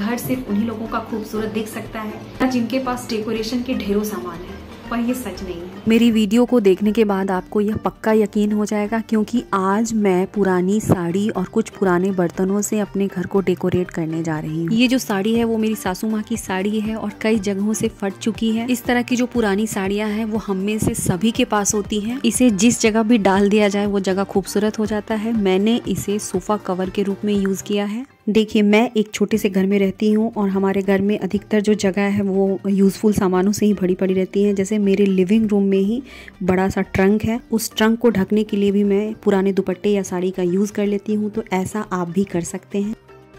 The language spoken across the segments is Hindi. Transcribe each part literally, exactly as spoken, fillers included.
घर सिर्फ उन्हीं लोगों का खूबसूरत दिख सकता है जिनके पास डेकोरेशन के ढेरों सामान है, पर ये सच नहीं है। मेरी वीडियो को देखने के बाद आपको यह पक्का यकीन हो जाएगा, क्योंकि आज मैं पुरानी साड़ी और कुछ पुराने बर्तनों से अपने घर को डेकोरेट करने जा रही हूँ। ये जो साड़ी है वो मेरी सासू माँ की साड़ी है और कई जगहों से फट चुकी है। इस तरह की जो पुरानी साड़ियाँ हैं वो हम में से सभी के पास होती हैं। इसे जिस जगह भी डाल दिया जाए वो जगह खूबसूरत हो जाता है। मैंने इसे सोफा कवर के रूप में यूज किया है। देखिए, मैं एक छोटे से घर में रहती हूँ और हमारे घर में अधिकतर जो जगह है वो यूज़फुल सामानों से ही भरी पड़ी रहती है। जैसे मेरे लिविंग रूम में ही बड़ा सा ट्रंक है, उस ट्रंक को ढकने के लिए भी मैं पुराने दुपट्टे या साड़ी का यूज़ कर लेती हूँ। तो ऐसा आप भी कर सकते हैं।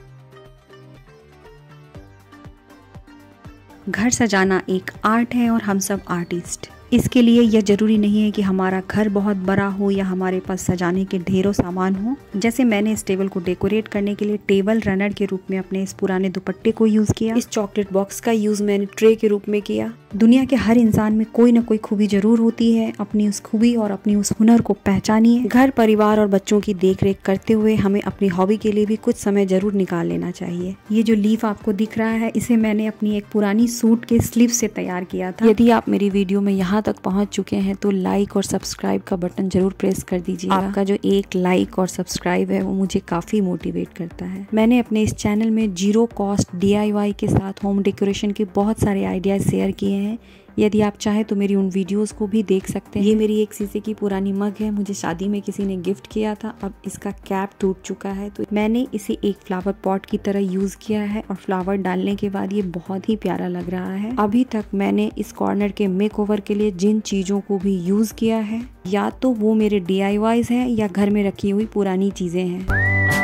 घर सजाना एक आर्ट है और हम सब आर्टिस्ट। इसके लिए यह जरूरी नहीं है कि हमारा घर बहुत बड़ा हो या हमारे पास सजाने के ढेरों सामान हो। जैसे मैंने इस टेबल को डेकोरेट करने के लिए टेबल रनर के रूप में अपने इस पुराने दुपट्टे को यूज किया। इस चॉकलेट बॉक्स का यूज मैंने ट्रे के रूप में किया। दुनिया के हर इंसान में कोई ना कोई खूबी जरूर होती है। अपनी उस खूबी और अपनी उस हुनर को पहचानिए। घर परिवार और बच्चों की देख रेख करते हुए हमें अपनी हॉबी के लिए भी कुछ समय जरूर निकाल लेना चाहिए। ये जो लीफ आपको दिख रहा है, इसे मैंने अपनी एक पुरानी सूट के स्लीव से तैयार किया था। यदि आप मेरी वीडियो में यहाँ तक पहुँच चुके हैं तो लाइक और सब्सक्राइब का बटन जरूर प्रेस कर दीजिए। आपका जो एक लाइक और सब्सक्राइब है वो मुझे काफी मोटिवेट करता है। मैंने अपने इस चैनल में zero cost D I Y के साथ होम डेकोरेशन के बहुत सारे आइडियाज शेयर किए हैं। यदि आप चाहें तो मेरी उन वीडियोस को भी देख सकते हैं। ये मेरी एक शीशे की पुरानी मग है, मुझे शादी में किसी ने गिफ्ट किया था। अब इसका कैप टूट चुका है तो मैंने इसे एक फ्लावर पॉट की तरह यूज किया है और फ्लावर डालने के बाद ये बहुत ही प्यारा लग रहा है। अभी तक मैंने इस कॉर्नर के मेक ओवर के लिए जिन चीजों को भी यूज किया है, या तो वो मेरे डी आई वाईज हैं या घर में रखी हुई पुरानी चीजें हैं।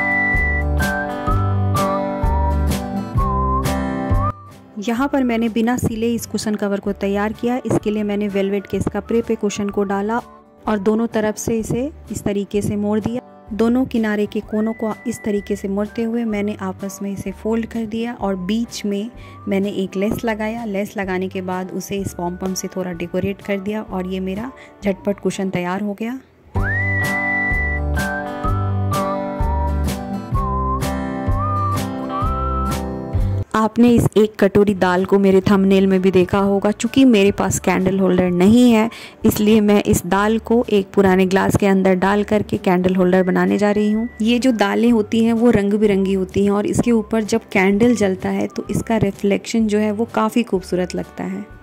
यहाँ पर मैंने बिना सिले इस कुशन कवर को तैयार किया। इसके लिए मैंने वेलवेट के इस कपड़े पे कुशन को डाला और दोनों तरफ से इसे इस तरीके से मोड़ दिया। दोनों किनारे के कोनों को इस तरीके से मोड़ते हुए मैंने आपस में इसे फोल्ड कर दिया और बीच में मैंने एक लेस लगाया। लेस लगाने के बाद उसे इस पॉम पॉम से थोड़ा डेकोरेट कर दिया और ये मेरा झटपट कुशन तैयार हो गया। आपने इस एक कटोरी दाल को मेरे थंबनेल में भी देखा होगा। चूँकि मेरे पास कैंडल होल्डर नहीं है, इसलिए मैं इस दाल को एक पुराने ग्लास के अंदर डाल करके कैंडल होल्डर बनाने जा रही हूँ। ये जो दालें होती हैं वो रंग बिरंगी होती हैं और इसके ऊपर जब कैंडल जलता है तो इसका रिफ्लेक्शन जो है वो काफ़ी खूबसूरत लगता है।